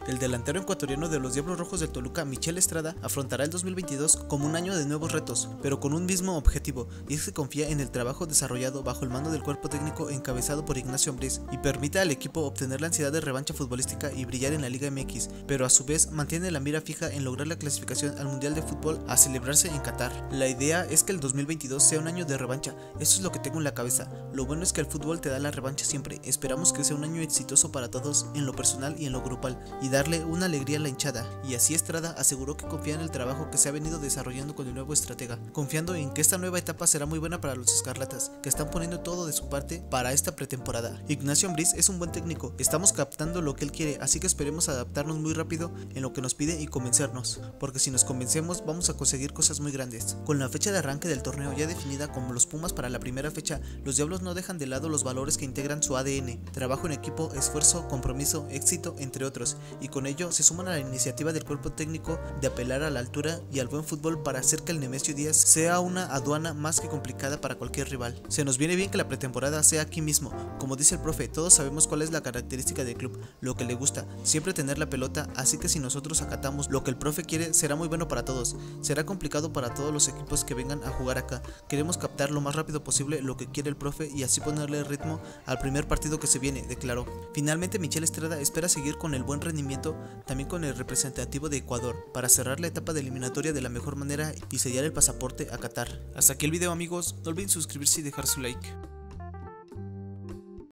El delantero ecuatoriano de los Diablos Rojos del Toluca, Michel Estrada, afrontará el 2022 como un año de nuevos retos, pero con un mismo objetivo, y es que confía en el trabajo desarrollado bajo el mando del cuerpo técnico encabezado por Ignacio Ambriz y permite al equipo obtener la ansiedad de revancha futbolística y brillar en la Liga MX, pero a su vez mantiene la mira fija en lograr la clasificación al Mundial de Fútbol a celebrarse en Qatar. La idea es que el 2022 sea un año de revancha, eso es lo que tengo en la cabeza. Lo bueno es que el fútbol te da la revancha siempre. Esperamos que sea un año exitoso para todos en lo personal y en lo grupal, y darle una alegría a la hinchada. Y así Estrada aseguró que confía en el trabajo que se ha venido desarrollando con el nuevo estratega, confiando en que esta nueva etapa será muy buena para los escarlatas, que están poniendo todo de su parte para esta pretemporada. Ignacio Ambriz es un buen técnico, estamos captando lo que él quiere, así que esperemos adaptarnos muy rápido en lo que nos pide y convencernos, porque si nos convencemos vamos a conseguir cosas muy grandes. Con la fecha de arranque del torneo ya definida como los Pumas para la primera fecha, los Diablos no dejan de lado los valores que integran su ADN: trabajo en equipo, esfuerzo, compromiso, éxito, entre otros, y con ello se suman a la iniciativa del cuerpo técnico de apelar a la altura y al buen fútbol para hacer que el Nemesio Díaz sea una aduana más que complicada para cualquier rival. Se nos viene bien que la pretemporada sea aquí mismo. Como dice el profe, todos sabemos cuál es la característica del club, lo que le gusta, siempre tener la pelota, así que si nosotros acatamos lo que el profe quiere será muy bueno para todos. Será complicado para todos los equipos que vengan a jugar acá. Queremos captar lo más rápido posible lo que quiere el profe y así ponerle ritmo al primer partido que se viene, declaró. Finalmente Michel Estrada espera seguir con el buen rendimiento también con el representativo de Ecuador para cerrar la etapa de eliminatoria de la mejor manera y sellar el pasaporte a Qatar. Hasta aquí el video, amigos, no olviden suscribirse y dejar su like.